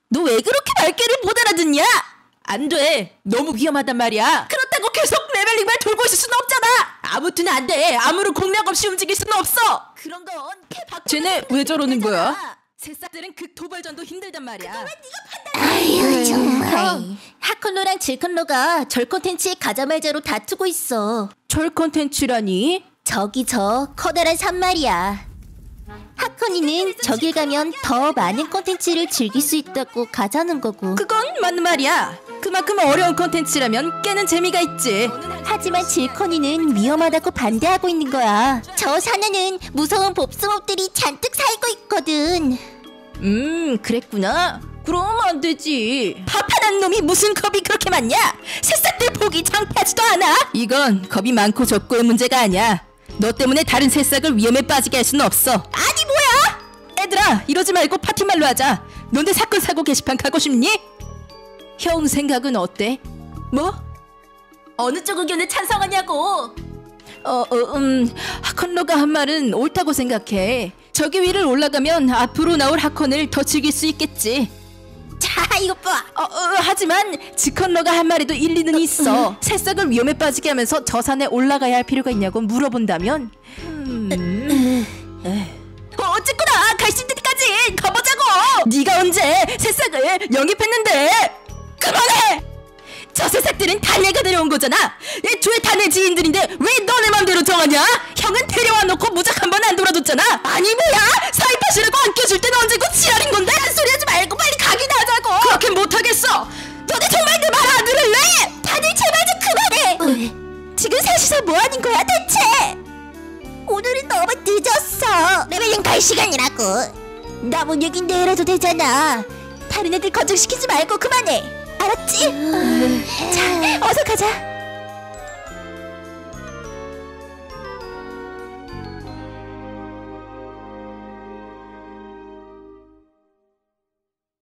너 왜 그렇게 말귀를 못 알아듣냐? 안 돼. 너무 위험하단 말이야. 그렇다고 계속 레벨링만 돌고 있을 수는 없잖아. 아무튼 안 돼. 아무런 공략 없이 움직일 수는 없어. 그런 건 쟤네 왜 저러는 거야? 새싹들은 극도발전도 힘들단 말이야. 아유 정말. 하코노랑 질컨로가 절 콘텐츠에 가자말자로 다투고 있어. 절 콘텐츠라니? 저기 저 커다란 산 말이야. 하코니는 저길 가면 더 많은 콘텐츠를 즐길 수 있다고 가자는 거고. 그건 맞는 말이야. 그만큼 어려운 콘텐츠라면 깨는 재미가 있지. 하지만 질코니는 위험하다고 반대하고 있는 거야. 저 산에는 무서운 봅스몹들이 잔뜩 살고 있거든. 그랬구나. 그럼 안 되지. 파파한 놈이 무슨 겁이 그렇게 많냐? 새싹들 보기 창피하지도 않아? 이건 겁이 많고 적고의 문제가 아니야. 너 때문에 다른 새싹을 위험에 빠지게 할 수는 없어. 아니 뭐야? 얘들아, 이러지 말고 파티말로 하자. 너네 사건 사고 게시판 가고 싶니? 형 생각은 어때? 뭐? 어느 쪽 의견에 찬성하냐고. 하컨로가 한 말은 옳다고 생각해. 저기 위를 올라가면 앞으로 나올 하컨을 더 즐길 수 있겠지. 자, 이것 봐. 하지만 지컨러가 한 말에도 일리는 있어. 새싹을 위험에 빠지게 하면서 저 산에 올라가야 할 필요가 있냐고 물어본다면 어쨌거나 갈 수 있는 데까지 가보자고. 네가 언제 새싹을 영입했는데. 그만해. 저 새싹들은 다네가 데려온 거잖아. 애초에 다네 지인들인데 왜 너네 맘대로 정하냐? 형은 데려와 놓고 무작 한 번 안 돌아줬잖아. 아니 뭐야? 사이팟이라고 안 껴줄 때는 언제고 지랄인 건데? 딴소리 하지 말고 빨리 가기나 하자고. 그렇게 못하겠어. 너네 정말 내 말 안 들을래? 다들 제발 좀 그만해. 지금 셋이서 뭐 하는 거야 대체? 오늘은 너무 늦었어. 레벨링 갈 시간이라고. 남은 얘긴 내일 해도 되잖아. 다른 애들 걱정시키지 말고 그만해. 알았지? 자, 어서 가자.